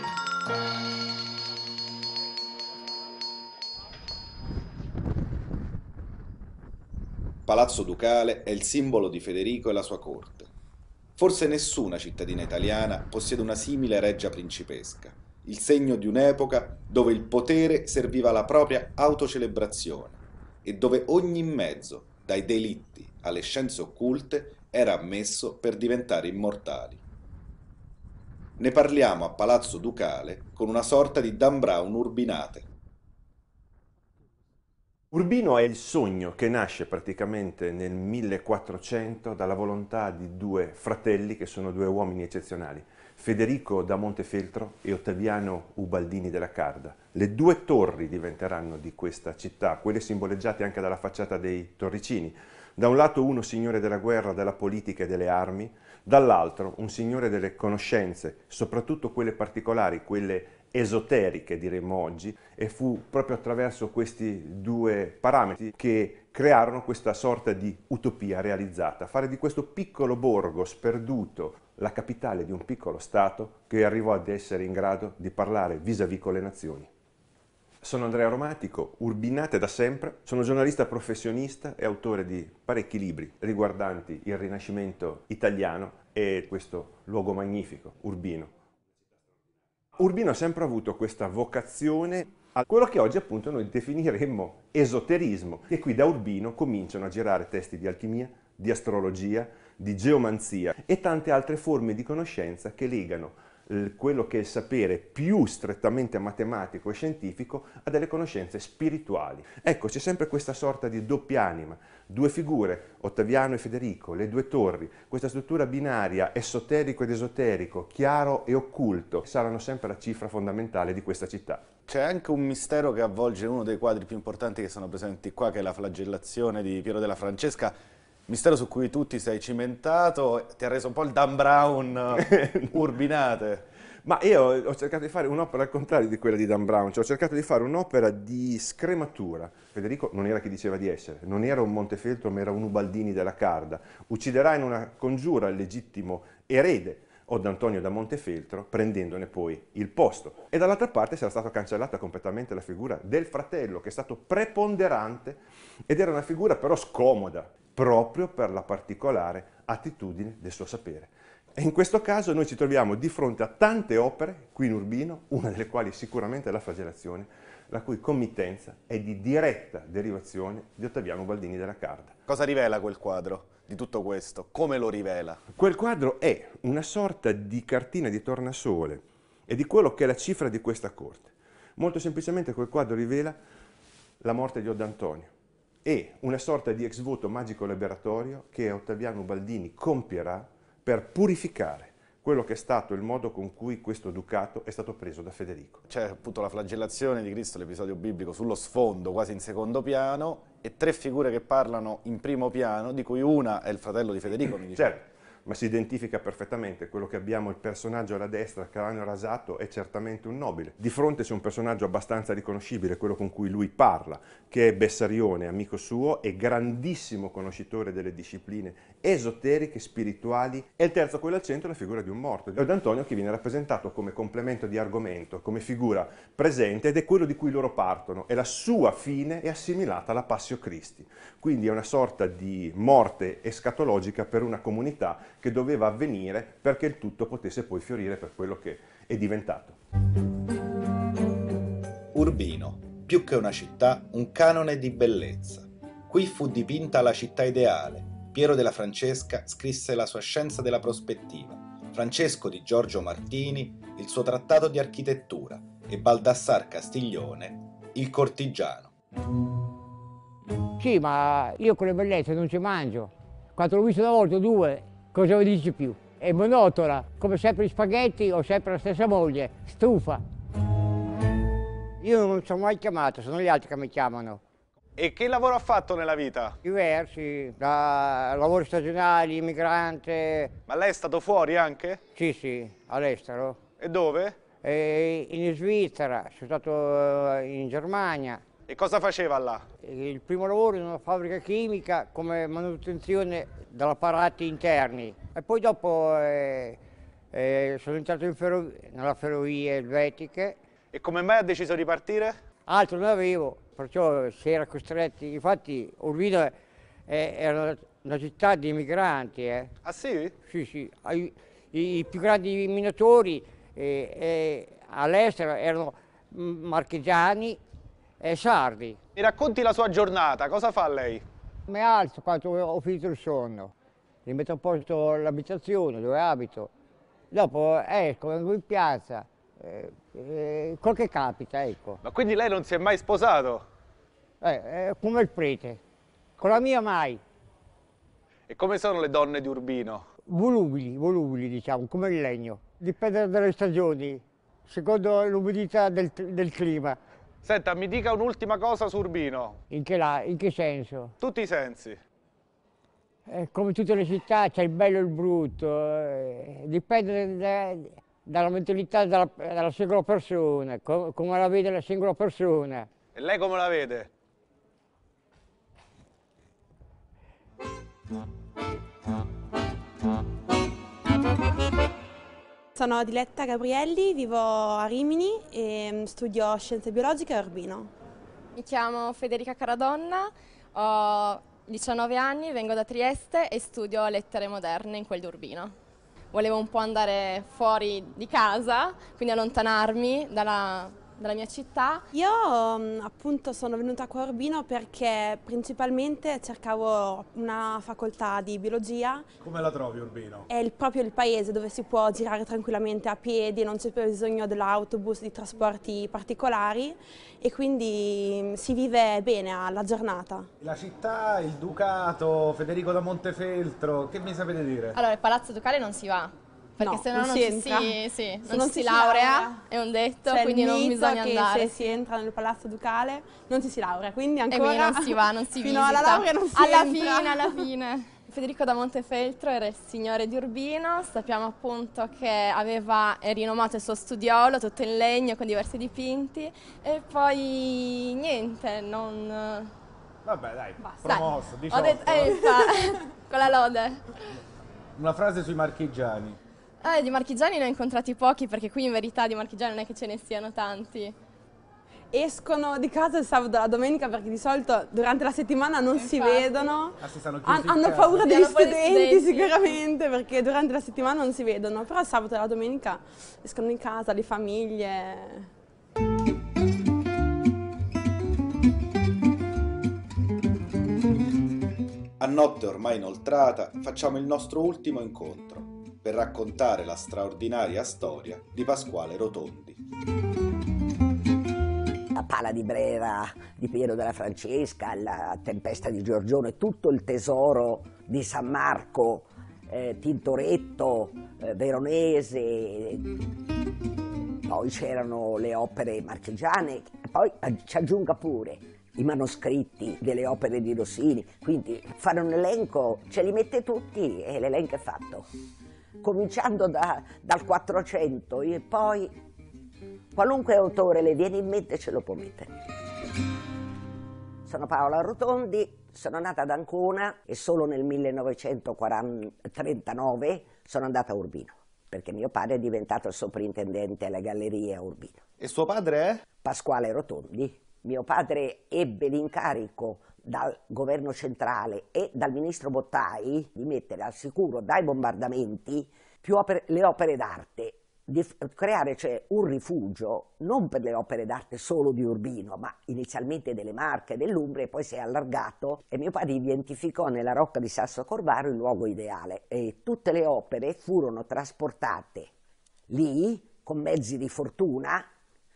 Palazzo Ducale è il simbolo di Federico e la sua corte. Forse nessuna cittadina italiana possiede una simile reggia principesca, il segno di un'epoca dove il potere serviva alla propria autocelebrazione e dove ogni mezzo, dai delitti alle scienze occulte, era ammesso per diventare immortali. Ne parliamo a Palazzo Ducale con una sorta di Dan Brown urbinate. Urbino è il sogno che nasce praticamente nel 1400 dalla volontà di due fratelli che sono due uomini eccezionali, Federico da Montefeltro e Ottaviano Ubaldini della Carda. Le due torri diventeranno di questa città, quelle simboleggiate anche dalla facciata dei Torricini. Da un lato uno signore della guerra, della politica e delle armi, dall'altro un signore delle conoscenze, soprattutto quelle particolari, quelle esoteriche diremmo oggi, e fu proprio attraverso questi due parametri che crearono questa sorta di utopia realizzata, fare di questo piccolo borgo sperduto la capitale di un piccolo Stato che arrivò ad essere in grado di parlare vis-à-vis con le nazioni. Sono Andrea Romatico, urbinate da sempre, sono giornalista professionista e autore di parecchi libri riguardanti il Rinascimento italiano e questo luogo magnifico, Urbino. Urbino ha sempre avuto questa vocazione a quello che oggi appunto noi definiremmo esoterismo, e qui da Urbino cominciano a girare testi di alchimia, di astrologia, di geomanzia e tante altre forme di conoscenza che legano quello che è il sapere più strettamente matematico e scientifico a delle conoscenze spirituali. Ecco, c'è sempre questa sorta di doppia anima, due figure, Ottaviano e Federico, le due torri, questa struttura binaria, esoterico ed esoterico, chiaro e occulto, saranno sempre la cifra fondamentale di questa città. C'è anche un mistero che avvolge uno dei quadri più importanti che sono presenti qua, che è la flagellazione di Piero della Francesca, mistero su cui tu ti sei cimentato, ti ha reso un po' il Dan Brown urbinate. Ma io ho cercato di fare un'opera al contrario di quella di Dan Brown, cioè ho cercato di fare un'opera di scrematura. Federico non era chi diceva di essere, non era un Montefeltro, ma era un Ubaldini della Carda. Ucciderà in una congiura il legittimo erede Od Antonio da Montefeltro, prendendone poi il posto. E dall'altra parte sarà stata cancellata completamente la figura del fratello, che è stato preponderante ed era una figura però scomoda, proprio per la particolare attitudine del suo sapere. E in questo caso noi ci troviamo di fronte a tante opere qui in Urbino, una delle quali sicuramente è la Flagellazione, la cui committenza è di diretta derivazione di Ottaviano Ubaldini della Carda. Cosa rivela quel quadro di tutto questo? Come lo rivela? Quel quadro è una sorta di cartina di tornasole e di quello che è la cifra di questa corte. Molto semplicemente quel quadro rivela la morte di Od Antonio e una sorta di ex voto magico liberatorio che Ottaviano Ubaldini compierà per purificare quello che è stato il modo con cui questo ducato è stato preso da Federico. C'è appunto la flagellazione di Cristo, l'episodio biblico, sullo sfondo, quasi in secondo piano, e tre figure che parlano in primo piano, di cui una è il fratello di Federico, mi dice. Certo, ma si identifica perfettamente. Quello che abbiamo, il personaggio alla destra, cranio rasato, è certamente un nobile. Di fronte c'è un personaggio abbastanza riconoscibile, quello con cui lui parla, che è Bessarione, amico suo e grandissimo conoscitore delle discipline esoteriche, spirituali, e il terzo, quello al centro, è la figura di un morto, Od Antonio, che viene rappresentato come complemento di argomento, come figura presente, ed è quello di cui loro partono, e la sua fine è assimilata alla Passio Christi. Quindi è una sorta di morte escatologica per una comunità che doveva avvenire perché il tutto potesse poi fiorire per quello che è diventato. Urbino, più che una città, un canone di bellezza. Qui fu dipinta la città ideale. Piero della Francesca scrisse la sua Scienza della prospettiva, Francesco di Giorgio Martini il suo Trattato di architettura e Baldassar Castiglione il Cortigiano. Sì, ma io con le bellezze non ci mangio. Quando l'ho visto una volta o due, cosa vi dici più? È monotona, come sempre gli spaghetti, ho sempre la stessa moglie, stufa. Io non sono mai chiamato, sono gli altri che mi chiamano. E che lavoro ha fatto nella vita? Diversi, da lavori stagionali, immigrante. Ma lei è stato fuori anche? Sì, all'estero. E dove? In Svizzera, sono stato in Germania. E cosa faceva là? Il primo lavoro in una fabbrica chimica come manutenzione degli apparati interni. E poi dopo sono entrato nella ferrovie elvetiche. E come mai ha deciso di partire? Altro non avevo, perciò si era costretti. Infatti Urbino era una città di immigranti. Ah sì? Sì. I più grandi minatori all'estero erano marchigiani e sardi. Mi racconti la sua giornata, cosa fa lei? Mi alzo quando ho finito il sonno, mi metto a posto l'abitazione dove abito, dopo esco, vengo in piazza, quel che capita, ecco. Ma quindi lei non si è mai sposato? Come il prete, con la mia mai. E come sono le donne di Urbino? Volubili diciamo, come il legno. Dipende dalle stagioni, secondo l'umidità del clima. Senta, mi dica un'ultima cosa su Urbino. In che senso? Tutti i sensi. Come tutte le città c'è il bello e il brutto, dipende dalla mentalità della singola persona, come la vede la singola persona. E lei come la vede? Sono Diletta Gabrielli, vivo a Rimini e studio scienze biologiche a Urbino. Mi chiamo Federica Caradonna, ho 19 anni, vengo da Trieste e studio lettere moderne in quel di Urbino. Volevo un po' andare fuori di casa, quindi allontanarmi dalla mia città. Io appunto sono venuta qua a Urbino perché principalmente cercavo una facoltà di biologia. Come la trovi Urbino? È proprio il paese dove si può girare tranquillamente a piedi, non c'è più bisogno dell'autobus, di trasporti particolari e quindi si vive bene alla giornata. La città, il Ducato, Federico da Montefeltro, che mi sapete dire? Allora, il Palazzo Ducale non si va. Perché No, se no non non si ci entra. non si laurea, è un detto, C'è quindi il non mito bisogna che andare. se si entra nel Palazzo Ducale non ci si laurea, quindi ancora E quindi non si va, non si fino visita. alla laurea non si alla entra. fine, alla fine. Federico da Montefeltro era il signore di Urbino, sappiamo appunto che è rinomato il suo studiolo, tutto in legno con diversi dipinti e poi niente, non... Vabbè dai, Basta. promosso, Ho detto, con la lode. Una frase sui marchigiani. Di marchigiani ne ho incontrati pochi perché qui in verità di marchigiani non è che ce ne siano tanti. Escono di casa il sabato e la domenica perché di solito durante la settimana non si vedono. Si stanno chiusi in Hanno casa. paura degli Hanno paura degli studenti studenti. sicuramente perché durante la settimana non si vedono, però il sabato e la domenica escono in casa, le famiglie. A notte ormai inoltrata facciamo il nostro ultimo incontro per raccontare la straordinaria storia di Pasquale Rotondi. La Pala di Brera di Piero della Francesca, la Tempesta di Giorgione, tutto il tesoro di San Marco, Tintoretto, Veronese, poi c'erano le opere marchigiane, poi ci aggiunga pure i manoscritti delle opere di Rossini, quindi fare un elenco, ce li mette tutti e l'elenco è fatto. Cominciando dal 400 e poi qualunque autore le viene in mente ce lo può mettere. Sono Paola Rotondi, sono nata ad Ancona e solo nel 1939 sono andata a Urbino, perché mio padre è diventato il sovrintendente alle gallerie a Urbino. E suo padre è? Pasquale Rotondi. Mio padre ebbe l'incarico dal governo centrale e dal ministro Bottai di mettere al sicuro dai bombardamenti le opere d'arte, di creare cioè un rifugio non per le opere d'arte solo di Urbino, ma inizialmente delle Marche e dell'Umbria, e poi si è allargato e mio padre identificò nella Rocca di Sasso Corvaro il luogo ideale e tutte le opere furono trasportate lì con mezzi di fortuna.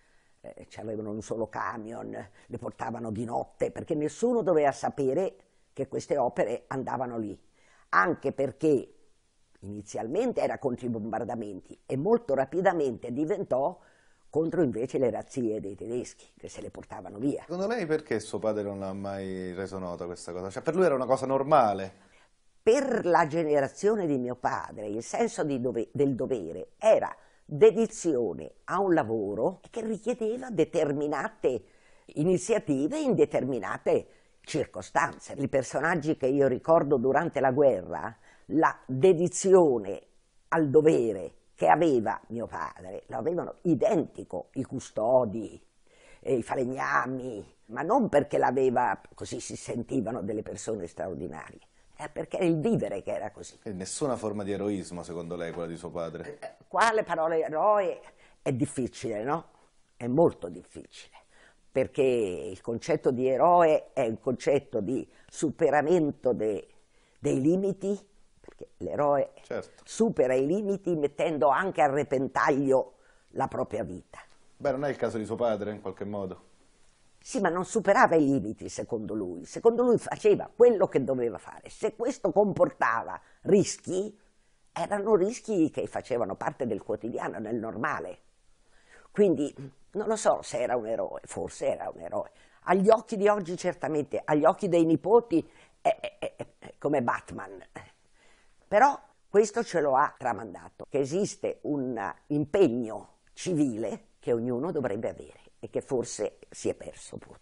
Avevano un solo camion, le portavano di notte perché nessuno doveva sapere che queste opere andavano lì, anche perché inizialmente era contro i bombardamenti e molto rapidamente diventò contro invece le razzie dei tedeschi che se le portavano via. Secondo lei perché suo padre non l'ha mai reso nota questa cosa? Cioè per lui era una cosa normale? Per la generazione di mio padre il senso del dovere era dedizione a un lavoro che richiedeva determinate iniziative in determinate circostanze. I personaggi che io ricordo durante la guerra, la dedizione al dovere che aveva mio padre, lo avevano identico i custodi, i falegnami, ma non perché l'aveva, così si sentivano delle persone straordinarie, perché è il vivere che era così. E nessuna forma di eroismo secondo lei quella di suo padre? Qua le parole eroe è difficile, no? È molto difficile, perché il concetto di eroe è un concetto di superamento dei limiti, perché l'eroe supera i limiti mettendo anche a repentaglio la propria vita. Beh, non è il caso di suo padre in qualche modo? Sì, ma non superava i limiti secondo lui faceva quello che doveva fare. Se questo comportava rischi, erano rischi che facevano parte del quotidiano, del normale. Quindi non lo so se era un eroe, forse era un eroe. Agli occhi di oggi certamente, agli occhi dei nipoti è come Batman. Però questo ce lo ha tramandato, che esiste un impegno civile che ognuno dovrebbe avere e che forse si è perso pure.